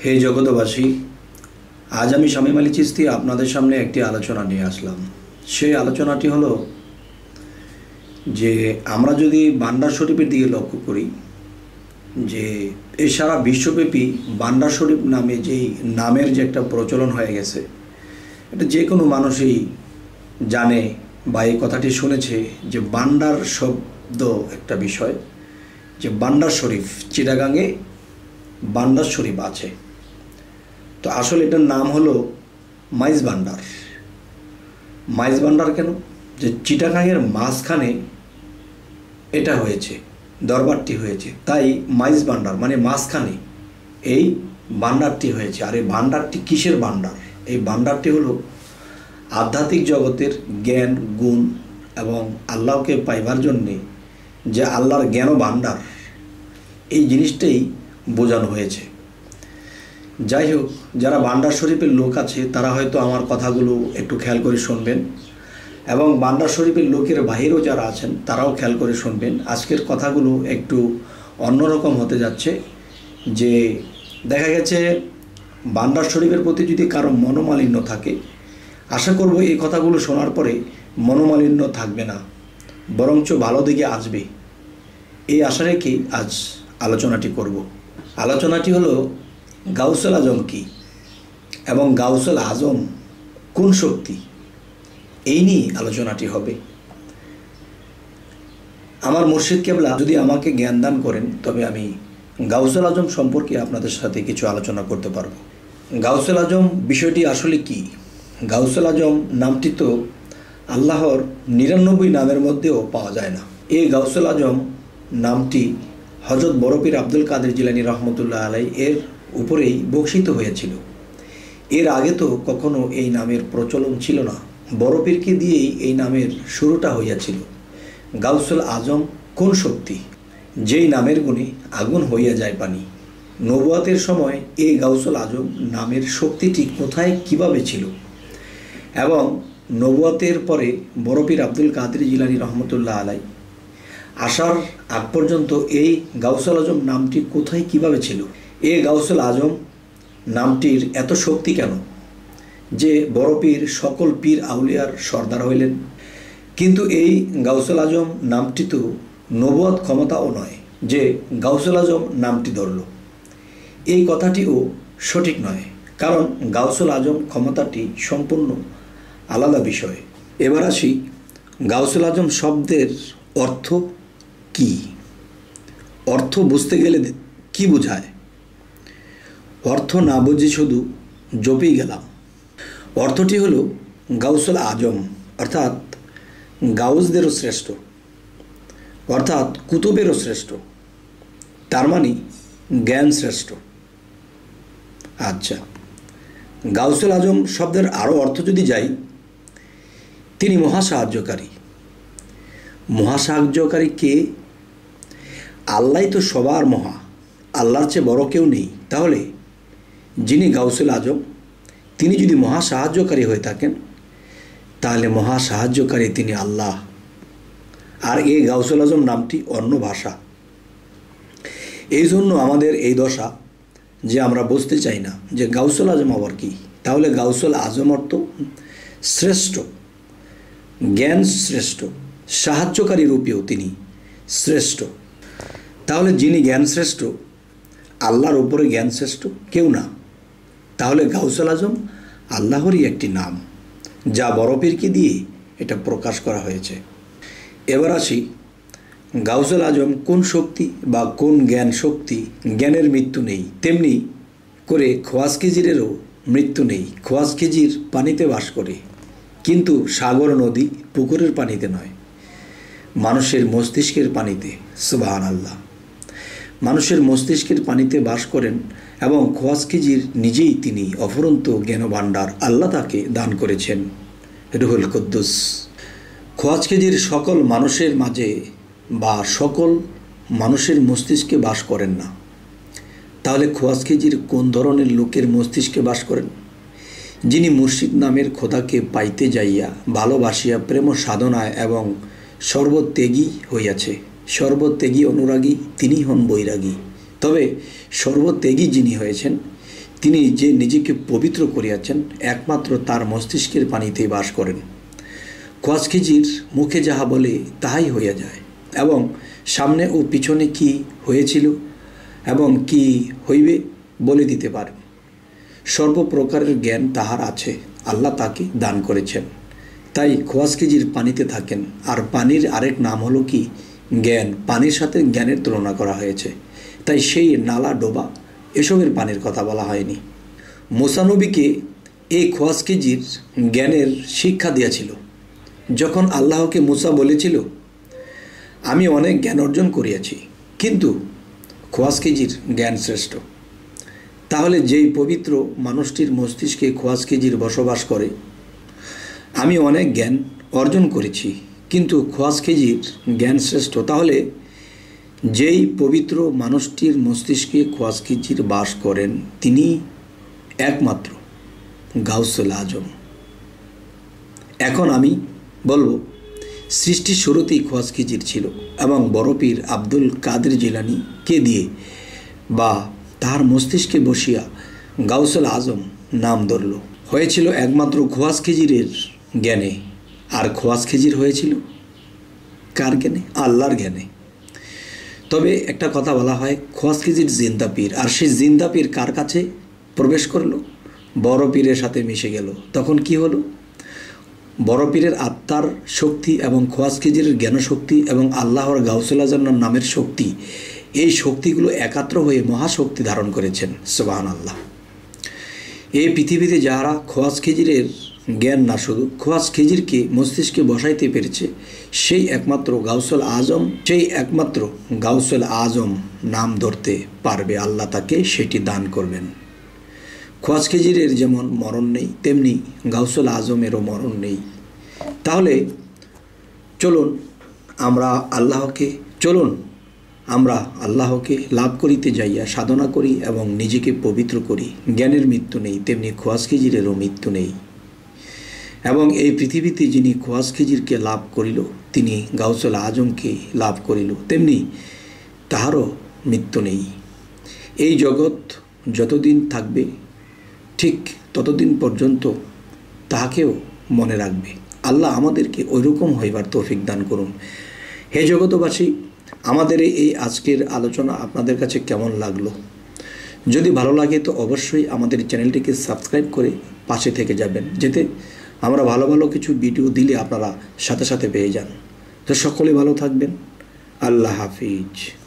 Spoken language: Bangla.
হে জগতবাসী, আজ আমি শামীম আলী চিশতি আপনাদের সামনে একটি আলোচনা নিয়ে আসলাম। সেই আলোচনাটি হলো যে আমরা যদি বান্ডার শরীফের দিকে লক্ষ্য করি, যে এই সারা বিশ্বব্যাপী বান্ডার শরীফ নামে যেই নামের যে একটা প্রচলন হয়ে গেছে, এটা যে কোনো মানুষই জানে বা এই কথাটি শুনেছে যে বান্ডার শব্দ একটা বিষয়, যে বান্ডার শরীফ, চিটাগাঙে বান্ডার শরীফ আছে। তো আসলে এটার নাম হলো মাইজ বান্ডার। মাইজ বান্ডার কেন? যে চিটাগাঙের মাঝখানে এটা হয়েছে, দরবারটি হয়েছে, তাই মাইজ বান্ডার মানে মাঝখানে এই বান্ডারটি হয়েছে। আর এই ভান্ডারটি কিসের ভান্ডার? এই ভান্ডারটি হলো আধ্যাত্মিক জগতের জ্ঞান, গুণ এবং আল্লাহকে পাইবার জন্যে যে আল্লাহর জ্ঞান ভান্ডার, এই জিনিসটাই বোঝানো হয়েছে। যাই হোক, যারা বান্ডার শরীফের লোক আছে তারা হয়তো আমার কথাগুলো একটু খেয়াল করে শুনবেন, এবং বান্ডার শরীফের লোকের বাহিরেও যারা আছেন তারাও খেয়াল করে শুনবেন। আজকের কথাগুলো একটু অন্যরকম হতে যাচ্ছে। যে দেখা গেছে বান্ডার শরীফের প্রতি যদি কারো মনোমালিন্য থাকে, আশা করব এই কথাগুলো শোনার পরে মনোমালিন্য থাকবে না, বরঞ্চ ভালো দিকে আসবে, এই আশা রেখেই আজ আলোচনাটি করব। আলোচনাটি হলো গাউসুল আজম কি এবং গাউসুল আজম কোন শক্তি, এই নিয়ে আলোচনাটি হবে। আমার মুর্শিদ কেবলা যদি আমাকে জ্ঞান দান করেন তবে আমি গাউসুল আজম সম্পর্কে আপনাদের সাথে কিছু আলোচনা করতে পারবো। গাউসুল আজম বিষয়টি আসলে কি? গাউসুল আজম নামটি তো আল্লাহর 99 নামের মধ্যেও পাওয়া যায় না। এই গাউসুল আজম নামটি হযরত বড় পীর আব্দুল কাদের জিলানী রহমতুল্লাহ আলাই এর উপরেই বর্ষিত হয়েছিল। এর আগে তো কখনো এই নামের প্রচলন ছিল না। বড় পীরকে দিয়েই এই নামের শুরুটা হইয়াছিল। গাউসুল আজম কোন শক্তি, যেই নামের গুণে আগুন হইয়া যায় পানি। নবুয়াতের সময় এই গাউসুল আজম নামের শক্তিটি কোথায় কিভাবে ছিল, এবং নবুয়াতের পরে বড় পীর আব্দুল কাদের জিলানী রহমতুল্লাহ আলাই আসার আগ পর্যন্ত এই গাউসুল আজম নামটি কোথায় কিভাবে ছিল। এই গাউসুল আজম নামটির এত শক্তি কেন যে বড় পীর সকল পীর আউলিয়ার সর্দার হইলেন? কিন্তু এই গাউসুল আজম নামটি তো নবুয়াত ক্ষমতাও নয় যে গাউসুল আজম নামটি ধরল। এই কথাটিও সঠিক নয়, কারণ গাউসুল আজম ক্ষমতাটি সম্পূর্ণ আলাদা বিষয়। এবার আসি গাউসুল আজম শব্দের অর্থ কি। অর্থ বুঝতে গেলে কি বোঝায়? অর্থ না বুঝে শুধু জপেই গেলাম। অর্থটি হলো গাউসুল আজম অর্থাৎ গাউসদেরও শ্রেষ্ঠ, অর্থাৎ কুতুবেরও শ্রেষ্ঠ, তার মানে জ্ঞান শ্রেষ্ঠ। আচ্ছা, গাউসুল আজম শব্দের আরও অর্থ যদি যাই, তিনি মহাসাহায্যকারী। মহাসাহায্যকারী কে? আল্লাহ তো সবার মহা, আল্লাহর চেয়ে বড় কেউ নেই। তাহলে যিনি গাউসুল আজম তিনি যদি মহাসাহায্যকারী হয়ে থাকেন, তাহলে মহাসাহায্যকারী তিনি আল্লাহ। আর এই গাউসুল আজম নামটি অন্য ভাষা। এই জন্য আমাদের এই দশা যে আমরা বুঝতে চাই না যে গাউসুল আজম আবার কি। তাহলে গাউসুল আজম অর্থ শ্রেষ্ঠ, জ্ঞান শ্রেষ্ঠ, সাহায্যকারী রূপেও তিনি শ্রেষ্ঠ। তাহলে যিনি জ্ঞান শ্রেষ্ঠ, আল্লাহর উপরে জ্ঞান শ্রেষ্ঠ কেউ না। তাহলে গাউসুল আজম আল্লাহরই একটি নাম, যা বড় পীরকে দিয়ে এটা প্রকাশ করা হয়েছে। এবার আসি গাউসুল আজম কোন শক্তি বা কোন জ্ঞান শক্তি। জ্ঞানের মৃত্যু নেই, তেমনি করে খোয়াজ খিজিরেরও মৃত্যু নেই। খোয়াজ খিজির পানিতে বাস করে, কিন্তু সাগর, নদী, পুকুরের পানিতে নয়, মানুষের মস্তিষ্কের পানিতে। সুবহানাল্লাহ। মানুষের মস্তিষ্কের পানিতে বাস করেন, এবং খোয়াজ খিজির নিজেই তিনি অফুরন্ত জ্ঞান ভাণ্ডার আল্লাহ তাকে দান করেছেন, রুহুল কুদ্দুস। খোয়াজ খিজির সকল মানুষের মাঝে বা সকল মানুষের মস্তিষ্কে বাস করেন না। তাহলে খোয়াজ খিজির কোন ধরনের লোকের মস্তিষ্কে বাস করেন? যিনি মুর্শিদ নামের খোদাকে পাইতে যাইয়া ভালোবাসিয়া প্রেম সাধনায় এবং সর্বত্যাগী হইয়াছে। সর্বত্যাগী অনুরাগী তিনি হন বৈরাগী। তবে সর্বত্যাগী যিনি হয়েছেন তিনি যে নিজেকে পবিত্র করিয়াছেন একমাত্র তার মস্তিষ্কের পানিতেই বাস করেন। খোয়াজ খিজির মুখে যাহা বলে তাহাই হইয়া যায় এবং সামনে ও পিছনে কি হয়েছিল এবং কি হইবে বলে দিতে পারেন। সর্বপ্রকারের জ্ঞান তাহার আছে, আল্লাহ তাকে দান করেছেন। তাই খোয়াজ খিজির পানিতে থাকেন। আর পানির আরেক নাম হলো কি? জ্ঞান। পানির সাথে জ্ঞানের তুলনা করা হয়েছে, তাই সেই নালা ডোবা এসবের পানির কথা বলা হয়নি। মুসা নবীকে এই খোয়াজ খিজির জ্ঞানের শিক্ষা দিয়েছিল। যখন আল্লাহকে মুসা বলেছিল, আমি অনেক জ্ঞান অর্জন করিয়াছি, কিন্তু খোয়াজ খিজির জ্ঞান শ্রেষ্ঠ। তাহলে যেই পবিত্র মানুষটির মস্তিষ্কে খোয়াজ খিজির বসবাস করে, আমি অনেক জ্ঞান অর্জন করেছি কিন্তু খোয়াজ খিজির জ্ঞান শ্রেষ্ঠ, তাহলে যেই পবিত্র মানুষটির মস্তিষ্কে খোয়াজ খিজির বাস করেন তিনি একমাত্র গাউসুল আজম। এখন আমি বলবো, সৃষ্টির শুরুতেই খোয়াজ খিজির ছিল এবং বড় পীর আব্দুল কাদের জিলানীকে দিয়ে বা তার মস্তিষ্কে বসিয়া গাউসুল আজম নাম ধরল। হয়েছিল একমাত্র খোয়াজ খিজিরের জ্ঞানে। আর খোয়াজ খিজির হয়েছিল কার জ্ঞানে? আল্লাহর জ্ঞানে। তবে একটা কথা বলা হয়, খোয়াজ খিজির জিন্দা পীর, আর সেই জিন্দা পীর কার কাছে প্রবেশ করলো? বড় পীরের সাথে মিশে গেল। তখন কি হলো? বড় পীরের আত্মার শক্তি এবং খোয়াজ খিজিরের জ্ঞানশক্তি এবং আল্লাহর গাউসুল আজম নামের শক্তি, এই শক্তিগুলো একাত্র হয়ে মহাশক্তি ধারণ করেছেন। সুবহানাল্লাহ। এই পৃথিবীতে যারা খোয়াজ খিজিরের জ্ঞান না শুধু খোয়াজ খিজিরকে মস্তিষ্কে বসাইতে পেরেছে, সেই একমাত্র গাউসুল আজম নাম ধরতে পারবে, আল্লাহ তাকে সেটি দান করবেন। খোয়াজ খিজিরের যেমন মরণ নেই, তেমনি গাউসুল আজমেরও মরণ নেই। তাহলে চলুন আমরা আল্লাহকে লাভ করিতে যাইয়া সাধনা করি এবং নিজেকে পবিত্র করি। জ্ঞানের মৃত্যু নেই, তেমনি খোয়াজ খিজিরেরও মৃত্যু নেই। এবং এই পৃথিবীতে যিনি খোয়াজ খিজিরকে লাভ করিল, তিনি গাউসুল আজমকে লাভ করিল, তেমনি তাহারও মৃত্যু নেই। এই জগৎ যতদিন থাকবে ঠিক ততদিন পর্যন্ত তাহাকেও মনে রাখবে। আল্লাহ আমাদেরকে ওইরকম হইবার তৌফিক দান করুন। হে জগতবাসী, আমাদের এই আজকের আলোচনা আপনাদের কাছে কেমন লাগলো? যদি ভালো লাগে তো অবশ্যই আমাদের চ্যানেলটিকে সাবস্ক্রাইব করে পাশে থেকে যাবেন, যাতে আমরা ভালো ভালো কিছু ভিডিও দিলে আপনারা সাথে সাথে পেয়ে যান। তো সকলে ভালো থাকবেন। আল্লাহ হাফিজ।